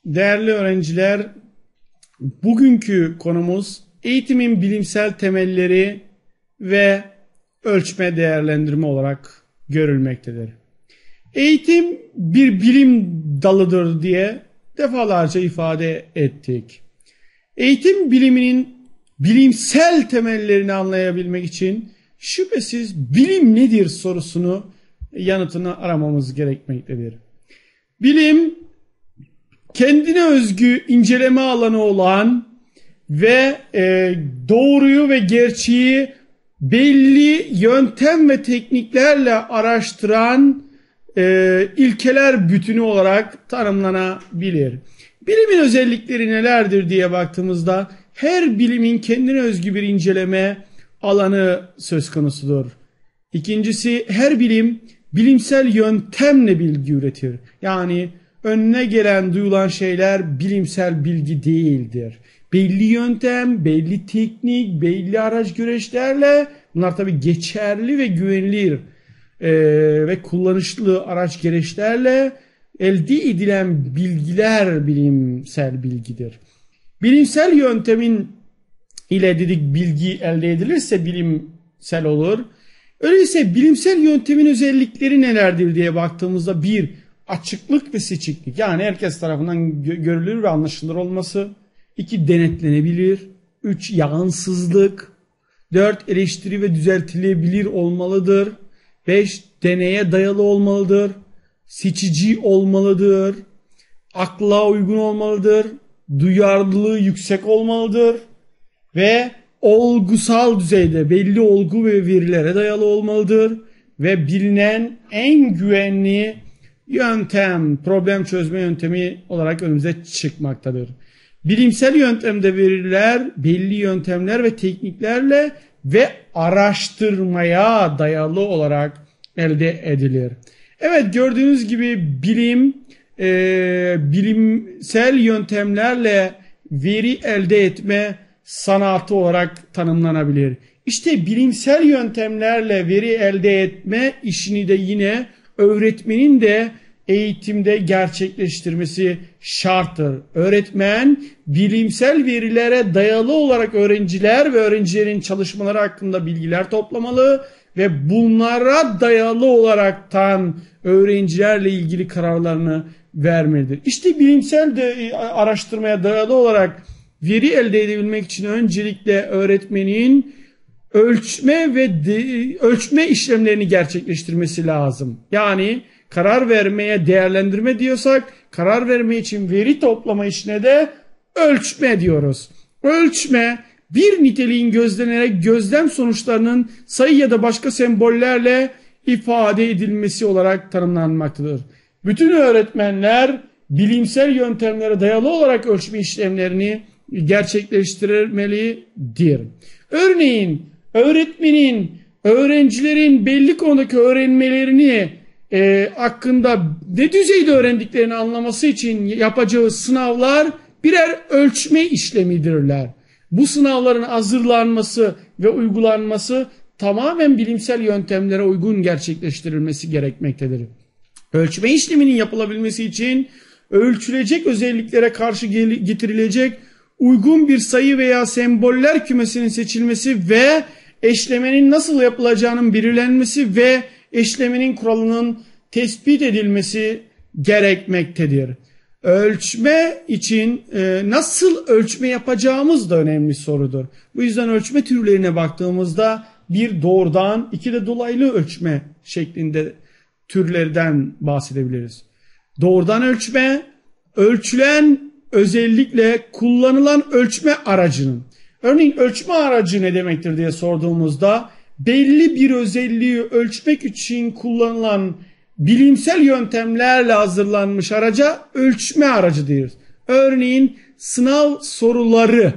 Değerli öğrenciler, bugünkü konumuz eğitimin bilimsel temelleri ve ölçme değerlendirme olarak görülmektedir. Eğitim bir bilim dalıdır diye defalarca ifade ettik. Eğitim biliminin bilimsel temellerini anlayabilmek için şüphesiz bilim nedir sorusunu yanıtını aramamız gerekmektedir. Bilim kendine özgü inceleme alanı olan ve doğruyu ve gerçeği belli yöntem ve tekniklerle araştıran ilkeler bütünü olarak tanımlanabilir. Bilimin özellikleri nelerdir diye baktığımızda her bilimin kendine özgü bir inceleme alanı söz konusudur. İkincisi, her bilim bilimsel yöntemle bilgi üretir. Yani önüne gelen, duyulan şeyler bilimsel bilgi değildir. Belli yöntem, belli teknik, belli araç gereçlerle, bunlar tabii geçerli ve güvenilir ve kullanışlı araç gereçlerle elde edilen bilgiler bilimsel bilgidir. Bilimsel yöntemin ile dedik bilgi elde edilirse bilimsel olur. Öyleyse bilimsel yöntemin özellikleri nelerdir diye baktığımızda bir, açıklık ve seçiklik, yani herkes tarafından görülür ve anlaşılır olması. 2, denetlenebilir. 3, yağınsızlık. 4, eleştiri ve düzeltilebilir olmalıdır. 5, deneye dayalı olmalıdır. Seçici olmalıdır. Akla uygun olmalıdır. Duyarlılığı yüksek olmalıdır. Ve olgusal düzeyde belli olgu ve verilere dayalı olmalıdır. Ve bilinen en güvenli yöntem, problem çözme yöntemi olarak önümüze çıkmaktadır. Bilimsel yöntemde veriler belli yöntemler ve tekniklerle ve araştırmaya dayalı olarak elde edilir. Evet, gördüğünüz gibi bilim bilimsel yöntemlerle veri elde etme sanatı olarak tanımlanabilir. İşte bilimsel yöntemlerle veri elde etme işini de yine öğretmenin de eğitimde gerçekleştirmesi şarttır. Öğretmen bilimsel verilere dayalı olarak öğrenciler ve öğrencilerin çalışmaları hakkında bilgiler toplamalı ve bunlara dayalı olaraktan öğrencilerle ilgili kararlarını vermelidir. İşte bilimsel de araştırmaya dayalı olarak veri elde edebilmek için öncelikle öğretmenin ölçme işlemlerini gerçekleştirmesi lazım. Yani karar vermeye değerlendirme diyorsak, karar verme için veri toplama işine de ölçme diyoruz. Ölçme, bir niteliğin gözlenerek gözlem sonuçlarının sayı ya da başka sembollerle ifade edilmesi olarak tanımlanmaktadır. Bütün öğretmenler bilimsel yöntemlere dayalı olarak ölçme işlemlerini gerçekleştirmelidir. Örneğin öğretmenin öğrencilerin belli konudaki öğrenmelerini hakkında ne düzeyde öğrendiklerini anlaması için yapacağı sınavlar birer ölçme işlemidirler. Bu sınavların hazırlanması ve uygulanması tamamen bilimsel yöntemlere uygun gerçekleştirilmesi gerekmektedir. Ölçme işleminin yapılabilmesi için ölçülecek özelliklere karşı getirilecek uygun bir sayı veya semboller kümesinin seçilmesi ve eşlemenin nasıl yapılacağının belirlenmesi ve eşlemenin kuralının tespit edilmesi gerekmektedir. Ölçme için nasıl ölçme yapacağımız da önemli sorudur. Bu yüzden ölçme türlerine baktığımızda bir doğrudan, iki de dolaylı ölçme şeklinde türlerden bahsedebiliriz. Doğrudan ölçme, ölçülen özellikle kullanılan ölçme aracının. Örneğin ölçme aracı ne demektir diye sorduğumuzda belli bir özelliği ölçmek için kullanılan bilimsel yöntemlerle hazırlanmış araca ölçme aracı diyoruz. Örneğin sınav soruları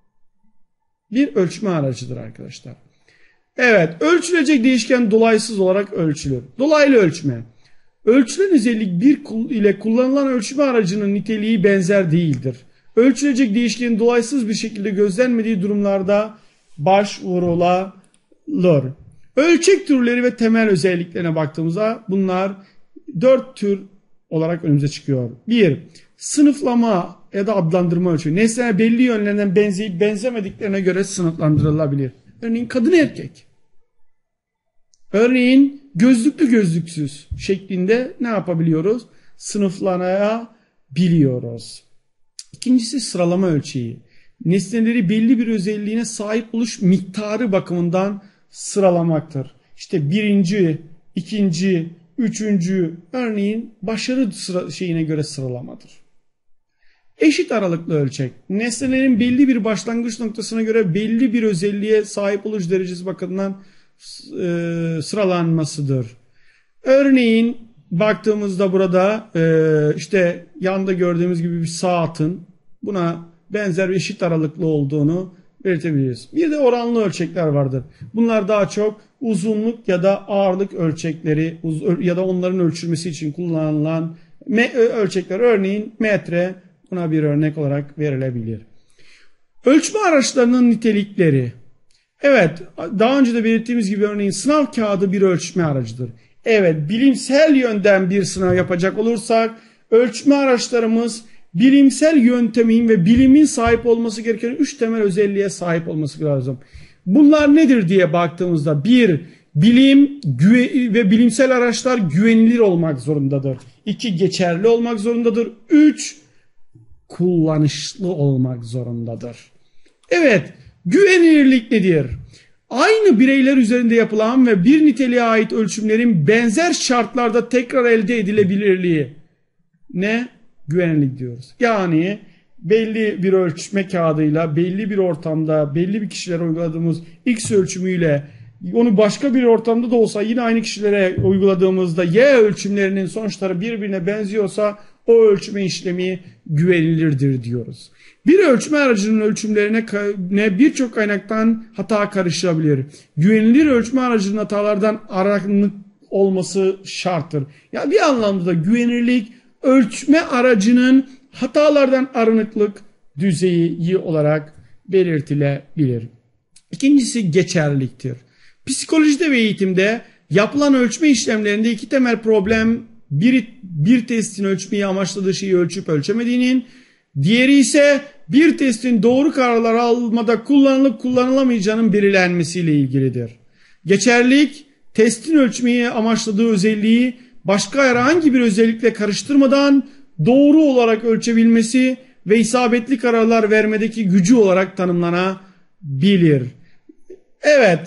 bir ölçme aracıdır arkadaşlar. Evet, ölçülecek değişken dolaysız olarak ölçülür. Dolaylı ölçme. Ölçülen özellik bir ile kullanılan ölçme aracının niteliği benzer değildir. Ölçülecek değişkenin dolaysız bir şekilde gözlenmediği durumlarda başvurulur. Ölçek türleri ve temel özelliklerine baktığımızda bunlar 4 tür olarak önümüze çıkıyor. 1. Sınıflama ya da adlandırma ölçeği. Nesneler belli yönlerden benzeyip benzemediklerine göre sınıflandırılabilir. Örneğin kadın erkek. Örneğin gözlüklü gözlüksüz şeklinde ne yapabiliyoruz? Sınıflanabiliyoruz. İkincisi sıralama ölçeği. Nesneleri belli bir özelliğine sahip oluş miktarı bakımından sıralamaktır. İşte birinci, ikinci, üçüncü örneğin başarı şeyine göre sıralamadır. Eşit aralıklı ölçek. Nesnelerin belli bir başlangıç noktasına göre belli bir özelliğe sahip oluş derecesi bakımından sıralanmasıdır. Örneğin baktığımızda burada işte yanda gördüğümüz gibi bir saatin buna benzer eşit aralıklı olduğunu belirtebiliriz. Bir de oranlı ölçekler vardır. Bunlar daha çok uzunluk ya da ağırlık ölçekleri ya da onların ölçülmesi için kullanılan ölçekler. Örneğin metre buna bir örnek olarak verilebilir. Ölçme araçlarının nitelikleri. Evet, daha önce de belirttiğimiz gibi örneğin sınav kağıdı bir ölçme aracıdır. Evet, bilimsel yönden bir sınav yapacak olursak ölçme araçlarımız bilimsel yöntemin ve bilimin sahip olması gereken 3 temel özelliğe sahip olması lazım. Bunlar nedir diye baktığımızda bilim ve bilimsel araçlar güvenilir olmak zorundadır. 2 geçerli olmak zorundadır. 3 kullanışlı olmak zorundadır. Evet, güvenilirlik nedir? Aynı bireyler üzerinde yapılan ve bir niteliğe ait ölçümlerin benzer şartlarda tekrar elde edilebilirliği. Ne? Güvenilirlik diyoruz. Yani belli bir ölçme kağıdıyla, belli bir ortamda, belli bir kişilere uyguladığımız X ölçümüyle onu başka bir ortamda da olsa yine aynı kişilere uyguladığımızda Y ölçümlerinin sonuçları birbirine benziyorsa o ölçme işlemi güvenilirdir diyoruz. Bir ölçme aracının ölçümlerine birçok kaynaktan hata karışabilir. Güvenilir ölçme aracının hatalardan arınık olması şarttır. Yani bir anlamda güvenilirlik ölçme aracının hatalardan arınıklık düzeyi olarak belirtilebilir. İkincisi geçerliliktir. Psikolojide ve eğitimde yapılan ölçme işlemlerinde 2 temel problem bir testin ölçmeyi amaçladığı şeyi ölçüp ölçemediğinin, diğeri ise bir testin doğru kararlar almada kullanılıp kullanılamayacağının belirlenmesiyle ilgilidir. Geçerlilik, testin ölçmeyi amaçladığı özelliği başka herhangi bir özellikle karıştırmadan doğru olarak ölçebilmesi ve isabetli kararlar vermedeki gücü olarak tanımlanabilir. Evet,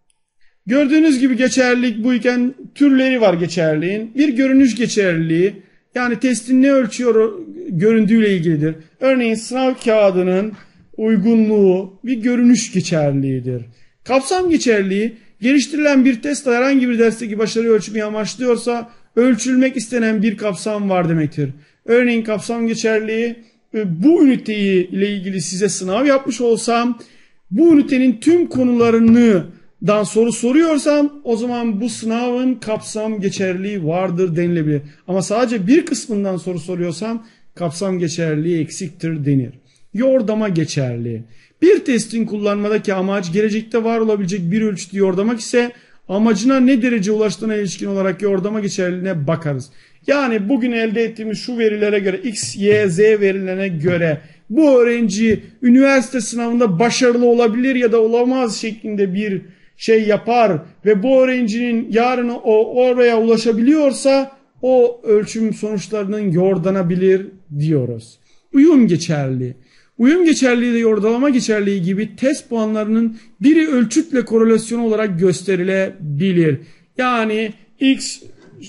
gördüğünüz gibi geçerlilik bu iken türleri var geçerliğin. Bir görünüş geçerliliği, yani testin ne ölçüyor göründüğüyle ilgilidir. Örneğin sınav kağıdının uygunluğu bir görünüş geçerliliğidir. Kapsam geçerliliği, geliştirilen bir test herhangi bir dersteki başarıyı ölçmeyi amaçlıyorsa ölçülmek istenen bir kapsam var demektir. Örneğin kapsam geçerliliği, bu üniteyi ile ilgili size sınav yapmış olsam, bu ünitenin tüm konularından soru soruyorsam o zaman bu sınavın kapsam geçerliliği vardır denilebilir. Ama sadece bir kısmından soru soruyorsam kapsam geçerliliği eksiktir denir. Yordama geçerliliği. Bir testin kullanmadaki amaç gelecekte var olabilecek bir ölçütü yordlamak ise amacına ne derece ulaştığına ilişkin olarak yordama geçerliliğine bakarız. Yani bugün elde ettiğimiz şu verilere göre X, Y, Z verilerine göre bu öğrenci üniversite sınavında başarılı olabilir ya da olamaz şeklinde bir şey yapar ve bu öğrencinin yarın oraya ulaşabiliyorsa o ölçüm sonuçlarının yordlanabilir diyoruz. Uyum geçerliliği. Uyum geçerliliği de yordalama geçerliliği gibi test puanlarının biri ölçütle korelasyon olarak gösterilebilir. Yani X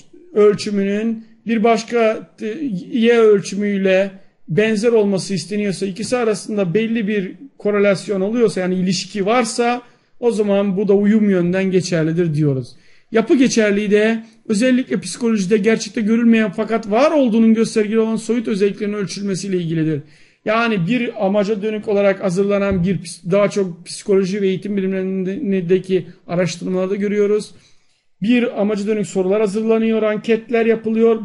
ölçümünün bir başka Y ölçümüyle benzer olması isteniyorsa, ikisi arasında belli bir korelasyon oluyorsa, yani ilişki varsa o zaman bu da uyum yönden geçerlidir diyoruz. Yapı geçerliliği de özellikle psikolojide gerçekte görülmeyen fakat var olduğunun göstergeli olan soyut özelliklerin ölçülmesiyle ilgilidir. Yani bir amaca dönük olarak hazırlanan daha çok psikoloji ve eğitim bilimlerindeki araştırmalarda görüyoruz. Bir amaca dönük sorular hazırlanıyor, anketler yapılıyor.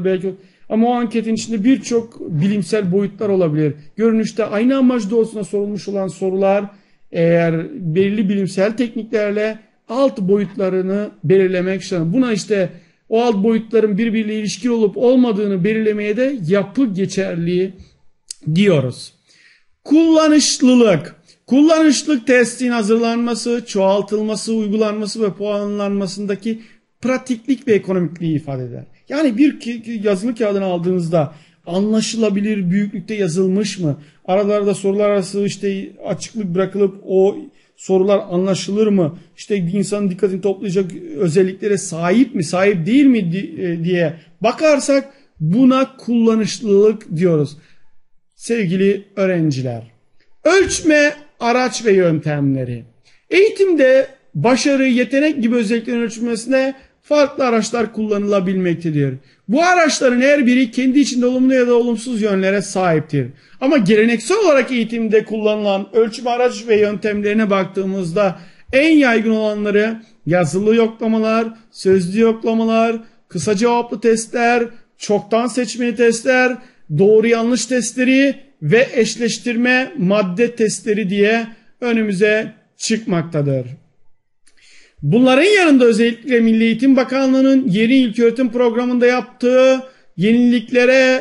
Ama o anketin içinde birçok bilimsel boyutlar olabilir. Görünüşte aynı amaç doğrultusunda sorulmuş olan sorular eğer belirli bilimsel tekniklerle alt boyutlarını belirlemek için. Buna işte o alt boyutların birbiriyle ilişkili olup olmadığını belirlemeye de yapı geçerliği diyoruz. Kullanışlılık. Kullanışlılık testin hazırlanması, çoğaltılması, uygulanması ve puanlanmasındaki pratiklik ve ekonomikliği ifade eder. Yani bir yazılı kağıdını aldığınızda anlaşılabilir büyüklükte yazılmış mı? Aralarda sorular arası işte açıklık bırakılıp o sorular anlaşılır mı? İşte insanın dikkatini toplayacak özelliklere sahip mi, sahip değil mi diye bakarsak buna kullanışlılık diyoruz. Sevgili öğrenciler, ölçme araç ve yöntemleri. Eğitimde başarı, yetenek gibi özelliklerin ölçülmesine farklı araçlar kullanılabilmektedir. Bu araçların her biri kendi içinde olumlu ya da olumsuz yönlere sahiptir. Ama geleneksel olarak eğitimde kullanılan ölçme araç ve yöntemlerine baktığımızda en yaygın olanları yazılı yoklamalar, sözlü yoklamalar, kısa cevaplı testler, çoktan seçmeli testler, doğru yanlış testleri ve eşleştirme madde testleri diye önümüze çıkmaktadır. Bunların yanında özellikle Milli Eğitim Bakanlığı'nın yeni ilköğretim programında yaptığı yeniliklerle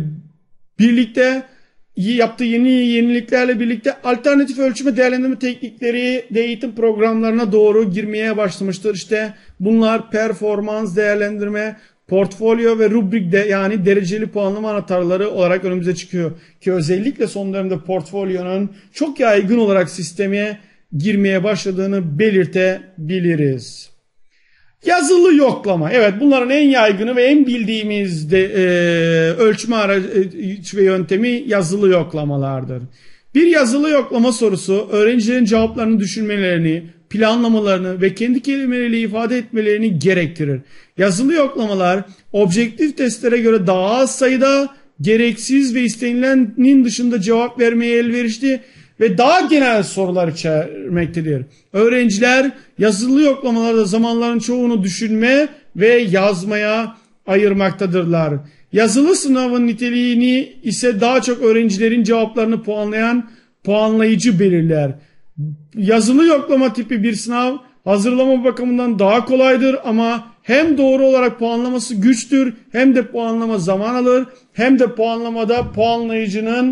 birlikte alternatif ölçme değerlendirme teknikleri de eğitim programlarına doğru girmeye başlamıştır. İşte bunlar performans değerlendirme, portfolyo ve rubrik de yani dereceli puanlama anahtarları olarak önümüze çıkıyor. Ki özellikle son dönemde portfolyonun çok yaygın olarak sisteme girmeye başladığını belirtebiliriz. Yazılı yoklama. Evet, bunların en yaygını ve en bildiğimiz de, ölçme aracı ve yöntemi yazılı yoklamalardır. Bir yazılı yoklama sorusu öğrencilerin cevaplarını düşünmelerini, planlamalarını ve kendi kelimeleriyle ifade etmelerini gerektirir. Yazılı yoklamalar objektif testlere göre daha az sayıda gereksiz ve istenilenin dışında cevap vermeye elverişli ve daha genel sorular içermektedir. Öğrenciler yazılı yoklamalarda zamanların çoğunu düşünme ve yazmaya ayırmaktadırlar. Yazılı sınavın niteliğini ise daha çok öğrencilerin cevaplarını puanlayan puanlayıcı belirler. Yazılı yoklama tipi bir sınav hazırlama bakımından daha kolaydır ama hem doğru olarak puanlaması güçtür, hem de puanlama zaman alır, hem de puanlamada puanlayıcının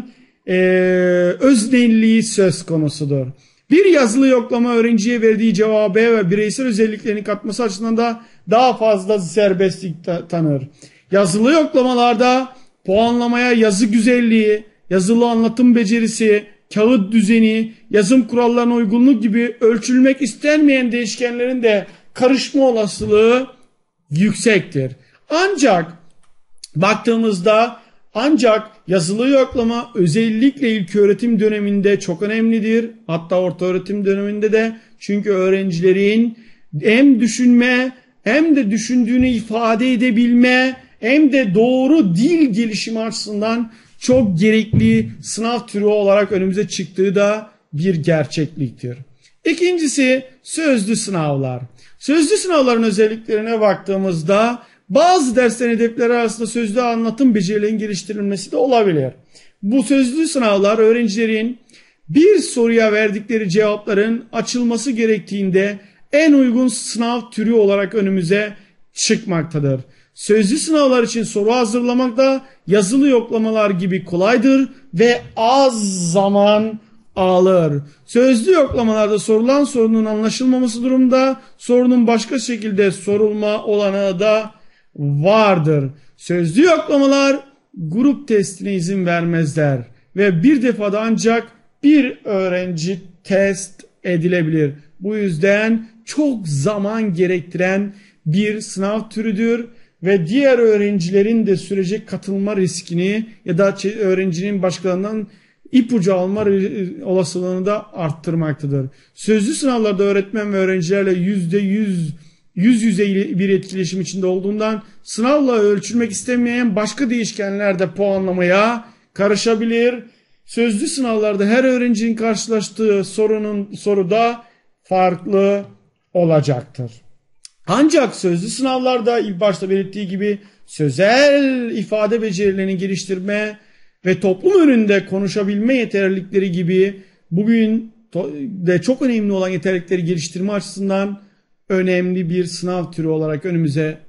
öznelliği söz konusudur. Bir yazılı yoklama öğrenciye verdiği cevabı ve bireysel özelliklerini katması açısından da daha fazla serbestlik tanır. Yazılı yoklamalarda puanlamaya yazı güzelliği, yazılı anlatım becerisi, kağıt düzeni, yazım kurallarına uygunluk gibi ölçülmek istenmeyen değişkenlerin de karışma olasılığı yüksektir. Ancak baktığımızda yazılı yoklama özellikle ilköğretim döneminde çok önemlidir. Hatta ortaöğretim döneminde de, çünkü öğrencilerin hem düşünme hem de düşündüğünü ifade edebilme hem de doğru dil gelişimi açısından çok gerekli sınav türü olarak önümüze çıktığı da bir gerçekliktir. İkincisi sözlü sınavlar. Sözlü sınavların özelliklerine baktığımızda bazı derslerin hedefleri arasında sözlü anlatım becerilerinin geliştirilmesi de olabilir. Bu sözlü sınavlar öğrencilerin bir soruya verdikleri cevapların açılması gerektiğinde en uygun sınav türü olarak önümüze çıkmaktadır. Sözlü sınavlar için soru hazırlamak da yazılı yoklamalar gibi kolaydır ve az zaman alır. Sözlü yoklamalarda sorulan sorunun anlaşılmaması durumunda sorunun başka şekilde sorulma olanağı da vardır. Sözlü yoklamalar grup testine izin vermezler ve bir defada ancak bir öğrenci test edilebilir. Bu yüzden çok zaman gerektiren bir sınav türüdür ve diğer öğrencilerin de sürece katılma riskini ya da öğrencinin başkalarından ipucu alma olasılığını da arttırmaktadır. Sözlü sınavlarda öğretmen ve öğrencilerle yüz yüze bir etkileşim içinde olduğundan sınavla ölçülmek istenmeyen başka değişkenler de puanlamaya karışabilir. Sözlü sınavlarda her öğrencinin karşılaştığı soruda farklı olacaktır. Ancak sözlü sınavlarda ilk başta belirttiği gibi sözel ifade becerilerini geliştirme ve toplum önünde konuşabilme yeterlilikleri gibi bugün de çok önemli olan yeterlilikleri geliştirme açısından önemli bir sınav türü olarak önümüze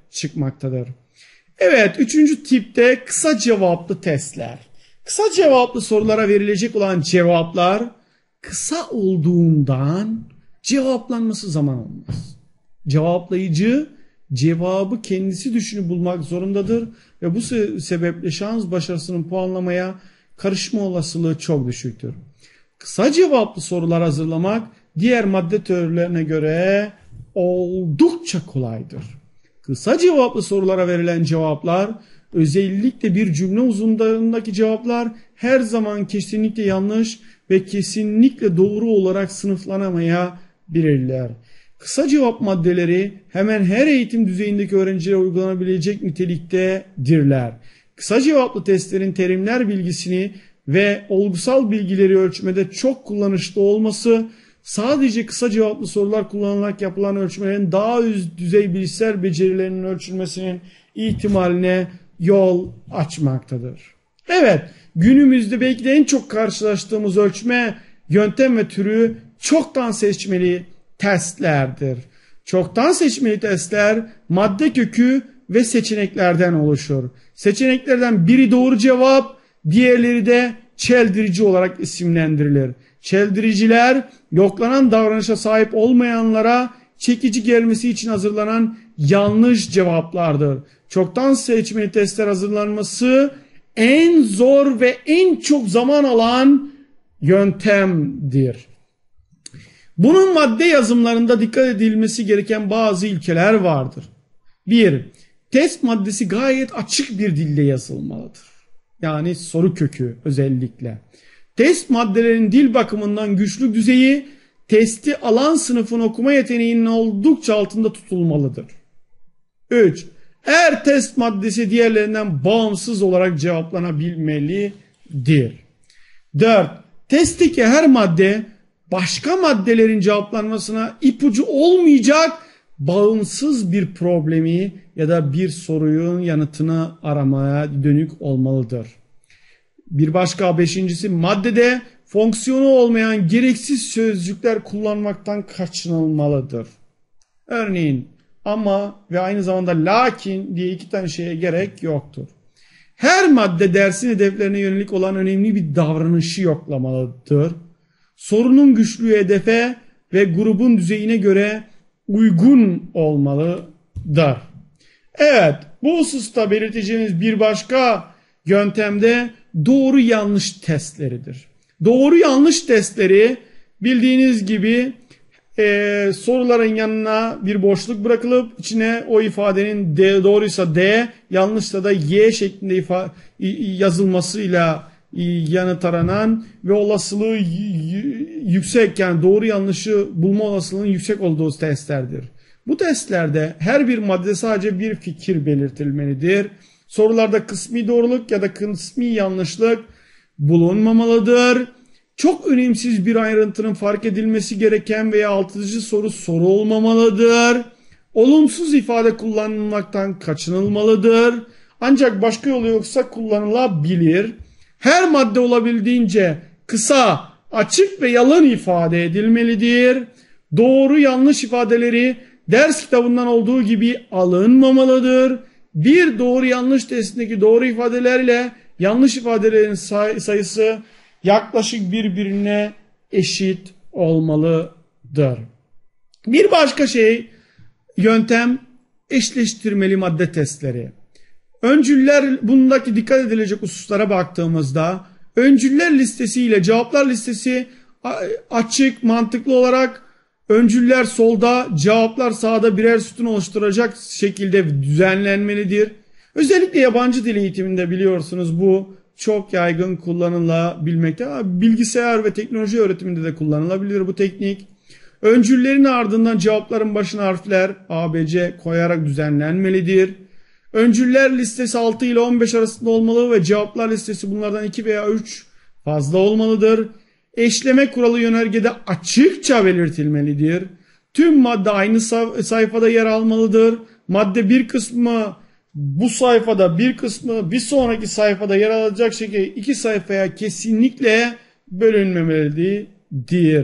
çıkmaktadır. Evet, üçüncü tipte kısa cevaplı testler. Kısa cevaplı sorulara verilecek olan cevaplar kısa olduğundan cevaplanması zaman almaz. Cevaplayıcı cevabı kendisi düşünüp bulmak zorundadır ve bu sebeple şans başarısının puanlamaya karışma olasılığı çok düşüktür. Kısa cevaplı sorular hazırlamak diğer madde teorilerine göre oldukça kolaydır. Kısa cevaplı sorulara verilen cevaplar, özellikle bir cümle uzunluğundaki cevaplar her zaman kesinlikle yanlış ve kesinlikle doğru olarak sınıflanamayabilirler. Kısa cevap maddeleri hemen her eğitim düzeyindeki öğrencilere uygulanabilecek niteliktedirler. Kısa cevaplı testlerin terimler bilgisini ve olgusal bilgileri ölçmede çok kullanışlı olması, sadece kısa cevaplı sorular kullanılarak yapılan ölçmelerin daha üst düzey bilişsel becerilerinin ölçülmesinin ihtimaline yol açmaktadır. Evet, günümüzde belki de en çok karşılaştığımız ölçme yöntem ve türü çoktan seçmeli testlerdir. Çoktan seçmeli testler madde kökü ve seçeneklerden oluşur. Seçeneklerden biri doğru cevap, diğerleri de çeldirici olarak isimlendirilir. Çeldiriciler yoklanan davranışa sahip olmayanlara çekici gelmesi için hazırlanan yanlış cevaplardır. Çoktan seçmeli testler hazırlanması en zor ve en çok zaman alan yöntemdir. Bunun madde yazımlarında dikkat edilmesi gereken bazı ilkeler vardır. 1. Test maddesi gayet açık bir dilde yazılmalıdır. Yani soru kökü özellikle. Test maddelerinin dil bakımından güçlük düzeyi, testi alan sınıfın okuma yeteneğinin oldukça altında tutulmalıdır. 3. Her test maddesi diğerlerinden bağımsız olarak cevaplanabilmelidir. 4. Testteki her madde başka maddelerin cevaplanmasına ipucu olmayacak bağımsız bir problemi ya da bir sorunun yanıtını aramaya dönük olmalıdır. Bir başka beşincisi, maddede fonksiyonu olmayan gereksiz sözcükler kullanmaktan kaçınılmalıdır. Örneğin ama ve aynı zamanda lakin diye iki tane şeye gerek yoktur. Her madde dersin hedeflerine yönelik olan önemli bir davranışı yoklamalıdır. Sorunun güçlüğü hedefe ve grubun düzeyine göre uygun olmalıdır. Evet, bu hususta belirteceğimiz bir başka yöntemde doğru yanlış testleridir. Doğru yanlış testleri bildiğiniz gibi soruların yanına bir boşluk bırakılıp içine o ifadenin doğruysa D, yanlışsa da Y şeklinde yazılmasıyla yanıt aranan ve olasılığı yüksek, yani doğru yanlışı bulma olasılığının yüksek olduğu testlerdir. Bu testlerde her bir madde sadece bir fikir belirtilmelidir. Sorularda kısmi doğruluk ya da kısmi yanlışlık bulunmamalıdır. Çok önemsiz bir ayrıntının fark edilmesi gereken veya altıncı soru olmamalıdır. Olumsuz ifade kullanılmaktan kaçınılmalıdır. Ancak başka yolu yoksa kullanılabilir. Her madde olabildiğince kısa, açık ve yalın ifade edilmelidir. Doğru yanlış ifadeleri ders kitabından olduğu gibi alınmamalıdır. Bir doğru yanlış testindeki doğru ifadelerle yanlış ifadelerin sayısı yaklaşık birbirine eşit olmalıdır. Bir başka yöntem eşleştirmeli madde testleri. Öncüller, bundaki dikkat edilecek hususlara baktığımızda öncüller listesi ile cevaplar listesi açık, mantıklı olarak öncüller solda, cevaplar sağda birer sütun oluşturacak şekilde düzenlenmelidir. Özellikle yabancı dil eğitiminde biliyorsunuz bu çok yaygın kullanılabilmekte. Bilgisayar ve teknoloji öğretiminde de kullanılabilir bu teknik. Öncüllerin ardından cevapların başına harfler A, B, C koyarak düzenlenmelidir. Öncüller listesi 6 ile 15 arasında olmalı ve cevaplar listesi bunlardan 2 veya 3 fazla olmalıdır. Eşleme kuralı yönergede açıkça belirtilmelidir. Tüm madde aynı sayfada yer almalıdır. Madde bir kısmı bu sayfada, bir kısmı bir sonraki sayfada yer alacak şekilde iki sayfaya kesinlikle bölünmemelidir.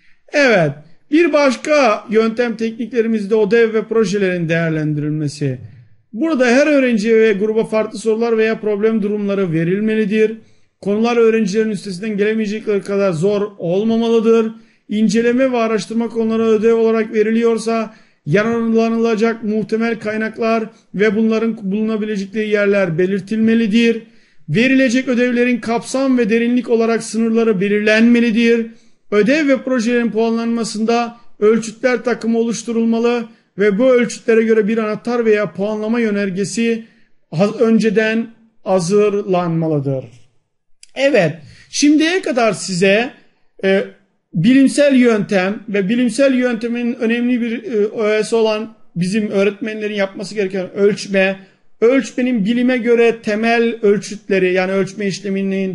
Evet, bir başka yöntem tekniklerimizde ödev ve projelerin değerlendirilmesi. Burada her öğrenciye ve gruba farklı sorular veya problem durumları verilmelidir. Konular öğrencilerin üstesinden gelemeyecekleri kadar zor olmamalıdır. İnceleme ve araştırma konuları ödev olarak veriliyorsa yararlanılacak muhtemel kaynaklar ve bunların bulunabilecekleri yerler belirtilmelidir. Verilecek ödevlerin kapsam ve derinlik olarak sınırları belirlenmelidir. Ödev ve projelerin puanlanmasında ölçütler takımı oluşturulmalı ve bu ölçütlere göre bir anahtar veya puanlama yönergesi önceden hazırlanmalıdır. Evet, şimdiye kadar size bilimsel yöntem ve bilimsel yöntemin önemli bir öğesi olan bizim öğretmenlerin yapması gereken ölçmenin bilime göre temel ölçütleri, yani ölçme işleminin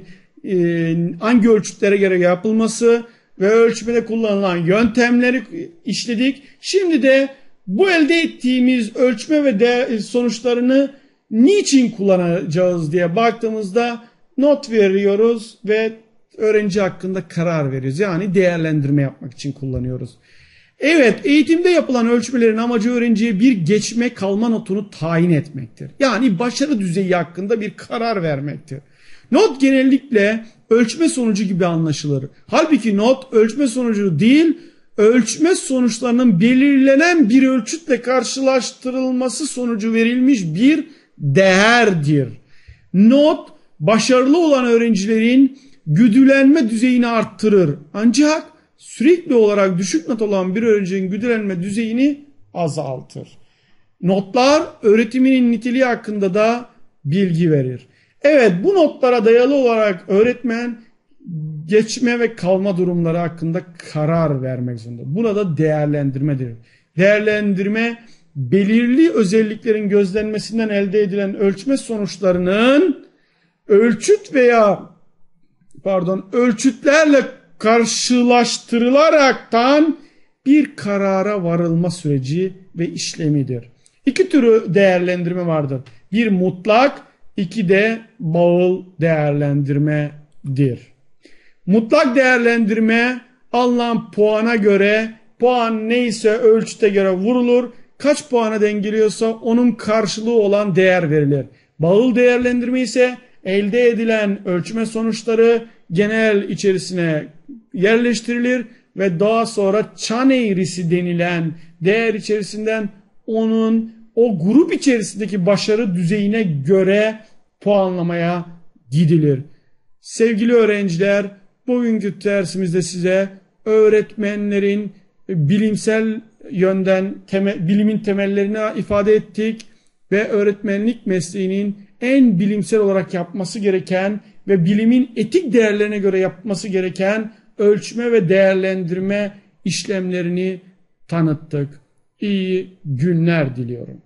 hangi ölçütlere göre yapılması ve ölçmede kullanılan yöntemleri işledik. Şimdi de bu elde ettiğimiz ölçme ve sonuçlarını niçin kullanacağız diye baktığımızda not veriyoruz ve öğrenci hakkında karar veriyoruz. Yani değerlendirme yapmak için kullanıyoruz. Evet, eğitimde yapılan ölçmelerin amacı öğrenciye bir geçme kalma notunu tayin etmektir. Yani başarı düzeyi hakkında bir karar vermektir. Not genellikle ölçme sonucu gibi anlaşılır. Halbuki not ölçme sonucu değil, ölçme sonuçlarının belirlenen bir ölçütle karşılaştırılması sonucu verilmiş bir değerdir. Not, başarılı olan öğrencilerin güdülenme düzeyini arttırır. Ancak sürekli olarak düşük not olan bir öğrencinin güdülenme düzeyini azaltır. Notlar öğretiminin niteliği hakkında da bilgi verir. Evet, bu notlara dayalı olarak öğretmen geçme ve kalma durumları hakkında karar vermek zorunda. Buna da değerlendirmedir. Değerlendirme, belirli özelliklerin gözlenmesinden elde edilen ölçme sonuçlarının ölçütlerle karşılaştırılaraktan bir karara varılma süreci ve işlemidir. İki türü değerlendirme vardır. Bir mutlak, iki de bağıl değerlendirmedir. Mutlak değerlendirme alınan puana göre, puan neyse ölçüte göre vurulur. Kaç puana dengeliyorsa onun karşılığı olan değer verilir. Bağıl değerlendirme ise elde edilen ölçme sonuçları genel içerisine yerleştirilir ve daha sonra çan eğrisi denilen değer içerisinden o grup içerisindeki başarı düzeyine göre puanlamaya gidilir. Sevgili öğrenciler, bugünkü dersimizde size öğretmenlerin bilimsel yönden bilimin temellerini ifade ettik ve öğretmenlik mesleğinin en bilimsel olarak yapması gereken ve bilimin etik değerlerine göre yapması gereken ölçme ve değerlendirme işlemlerini tanıttık. İyi günler diliyorum.